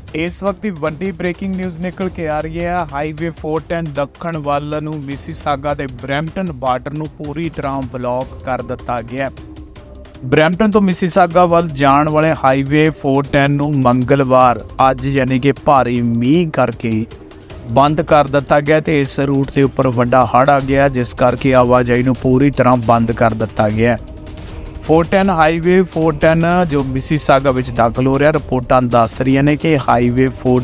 इस वक्त की वड्डी ब्रेकिंग न्यूज़ निकल के आ रही है। हाईवे 410 दक्षिण ਵੱਲ ਨੂੰ ਮਿਸੀਸਾਗਾ ਤੇ ਬਰੈਂਪਟਨ ਬਾਰਡਰ ਨੂੰ ਪੂਰੀ ਤਰ੍ਹਾਂ ਬਲੌਕ ਕਰ ਦਿੱਤਾ ਗਿਆ। ਬਰੈਂਪਟਨ ਤੋਂ ਮਿਸੀਸਾਗਾ ਵੱਲ ਜਾਣ ਵਾਲੇ ਹਾਈਵੇ 410 ਨੂੰ ਮੰਗਲਵਾਰ ਅੱਜ ਯਾਨੀ ਕਿ ਭਾਰੀ ਮੀਂਹ ਕਰਕੇ ਬੰਦ ਕਰ ਦਿੱਤਾ ਗਿਆ ਤੇ ਇਸ ਰੂਟ ਦੇ ਉੱਪਰ ਵੱਡਾ ਹੜ੍ਹ ਆ ਗਿਆ, ਜਿਸ ਕਰਕੇ ਆਵਾਜਾਈ ਨੂੰ ਪੂਰੀ ਤਰ੍ਹਾਂ ਬੰਦ ਕਰ ਦਿੱਤਾ ਗਿਆ। 410 ਹਾਈਵੇ 410 ਜੋ ਮਿਸੀਸਾਗਾ ਵਿੱਚ ਦਾਖਲ ਹੋ ਰਿਹਾ, ਰਿਪੋਰਟਾਂ ਦੱਸ ਰਹੀਆਂ ਨੇ ਕਿ ਹਾਈਵੇ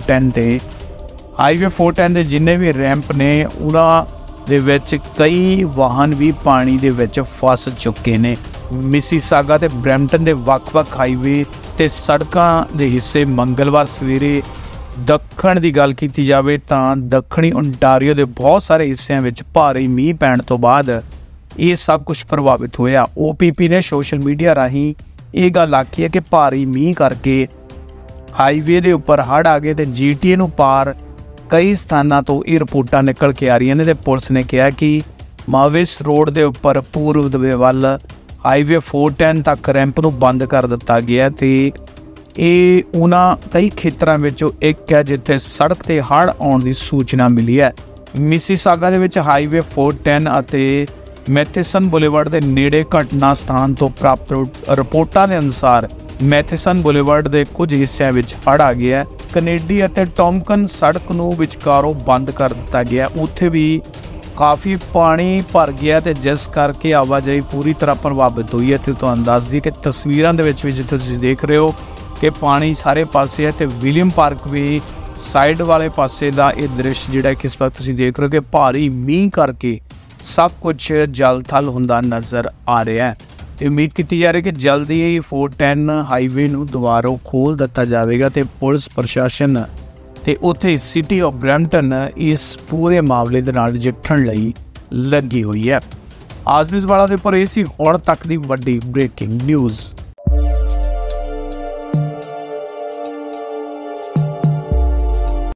410 ਦੇ ਜਿੰਨੇ ਵੀ ਰੈਂਪ ਨੇ ਉਹਨਾਂ ਦੇ ਵਿੱਚ ਕਈ ਵਾਹਨ ਵੀ ਪਾਣੀ ਦੇ ਵਿੱਚ ਫਸ ਚੁੱਕੇ ਨੇ। ਮਿਸੀਸਾਗਾ ਤੇ ਬਰੈਂਪਟਨ ਦੇ ਵੱਖ-ਵੱਖ ਹਾਈਵੇ ਤੇ ਸੜਕਾਂ ਦੇ ਹਿੱਸੇ ਮੰਗਲਵਾਰ ਸਵੇਰੇ ਦੱਖਣ ਦੀ ਗੱਲ ਕੀਤੀ ਜਾਵੇ ਤਾਂ ਦੱਖਣੀ ਓਨਟਾਰੀਓ ਦੇ ਬਹੁਤ ਸਾਰੇ ਹਿੱਸਿਆਂ ਵਿੱਚ ਭਾਰੀ ਮੀਂਹ ਪੈਣ ਤੋਂ ਬਾਅਦ ਇਹ ਸਭ ਕੁਝ ਪ੍ਰਭਾਵਿਤ ਹੋਇਆ। OPP ਨੇ ਸੋਸ਼ਲ ਮੀਡੀਆ ਰਾਹੀਂ ਇਹ ਗੱਲ ਆਖੀ ਹੈ ਕਿ ਭਾਰੀ ਮੀਂਹ ਕਰਕੇ ਹਾਈਵੇ ਦੇ ਉੱਪਰ ਹੜ੍ਹ ਆ ਗਏ ਤੇ GTA ਨੂੰ ਪਾਰ ਕਈ ਸਥਾਨਾਂ ਤੋਂ ਇਹ ਰਿਪੋਰਟਾਂ ਨਿਕਲ ਕੇ ਆ ਰਹੀਆਂ ਨੇ ਤੇ ਪੁਲਿਸ ਨੇ ਕਿਹਾ ਕਿ ਮਾਵਿਸ ਰੋਡ ਦੇ ਉੱਪਰ ਪੂਰਬ ਦੇ ਵੱਲ ਹਾਈਵੇ 410 ਤੱਕ ਰੈਂਪ ਨੂੰ ਬੰਦ ਕਰ ਦਿੱਤਾ ਗਿਆ ਤੇ ਇਹ ਉਹਨਾਂ ਕਈ ਖੇਤਰਾਂ ਵਿੱਚੋਂ ਇੱਕ ਹੈ ਜਿੱਥੇ ਸੜਕ ਤੇ ਹੜ੍ਹ ਆਉਣ ਦੀ ਸੂਚਨਾ ਮਿਲੀ ਹੈ। ਮਿਸੀਸਾਗਾ ਦੇ ਵਿੱਚ ਹਾਈਵੇ 410 ਅਤੇ ਮੈਥੇਸਨ ਬੁਲੇਵਾਰਡ ਦੇ ਨੇੜੇ ਘਟਨਾ ਸਥਾਨ ਤੋਂ ਪ੍ਰਾਪਤ ਰਿਪੋਰਟਾਂ ਦੇ ਅਨੁਸਾਰ ਮੈਥੇਸਨ ਬੁਲੇਵਾਰਡ ਦੇ ਕੁਝ ਹਿੱਸਿਆਂ ਵਿੱਚ ਹੜ੍ਹ ਆ ਗਿਆ। ਕੈਨੇਡੀ ਅਤੇ ਟੌਮਕਨ ਸੜਕ ਨੂੰ ਵਿਚਕਾਰੋਂ ਬੰਦ ਕਰ ਦਿੱਤਾ ਗਿਆ, ਉੱਥੇ ਵੀ ਕਾਫੀ ਪਾਣੀ ਭਰ ਗਿਆ ਤੇ ਜਿਸ ਕਰਕੇ ਆਵਾਜਾਈ ਪੂਰੀ ਤਰ੍ਹਾਂ ਪ੍ਰਭਾਵਿਤ ਹੋਈ ਹੈ। ਤੇ ਤੁਹਾਨੂੰ ਦੱਸ ਦਈਏ ਕਿ ਤਸਵੀਰਾਂ ਦੇ ਵਿੱਚ ਵੀ ਜਿੱਥੇ ਤੁਸੀਂ ਦੇਖ ਰਹੇ ਹੋ ਕਿ ਪਾਣੀ ਸਾਰੇ ਪਾਸੇ ਹੈ ਤੇ ਵਿਲੀਅਮ ਪਾਰਕ ਵੀ ਸਾਈਡ ਵਾਲੇ ਪਾਸੇ ਦਾ ਇਹ ਦ੍ਰਿਸ਼ ਜਿਹੜਾ ਕਿ ਇਸ ਵਕਤ ਤੁਸੀਂ ਦੇਖ ਰਹੇ ਹੋ ਕਿ ਭਾਰੀ ਮੀਂਹ ਕਰਕੇ ਸਭ ਕੁਝ ਜਲ ਥਲ ਹੁੰਦਾ ਨਜ਼ਰ ਆ ਰਿਹਾ ਹੈ। ਤੇ ਉਮੀਦ ਕੀਤੀ ਜਾ ਰਹੀ ਕਿ ਜਲਦੀ ਹੀ 410 ਹਾਈਵੇ ਨੂੰ ਦੁਬਾਰਾ ਖੋਲ੍ਹ ਦਿੱਤਾ ਜਾਵੇਗਾ ਤੇ ਪੁਲਿਸ ਪ੍ਰਸ਼ਾਸਨ ਤੇ ਉੱਥੇ ਸਿਟੀ ਆਫ ਬਰੈਂਪਟਨ ਇਸ ਪੂਰੇ ਮਾਮਲੇ ਦੇ ਨਾਲ ਨਜਿੱਠਣ ਲਈ ਲੱਗੀ ਹੋਈ ਹੈ। ਆਜ ਨਿਊਜ਼ ਵਾਲਾ ਦੇ ਉੱਪਰ ਇਹ ਸੀ ਹੁਣ ਤੱਕ ਦੀ ਵੱਡੀ ਬ੍ਰੇਕਿੰਗ ਨਿਊਜ਼।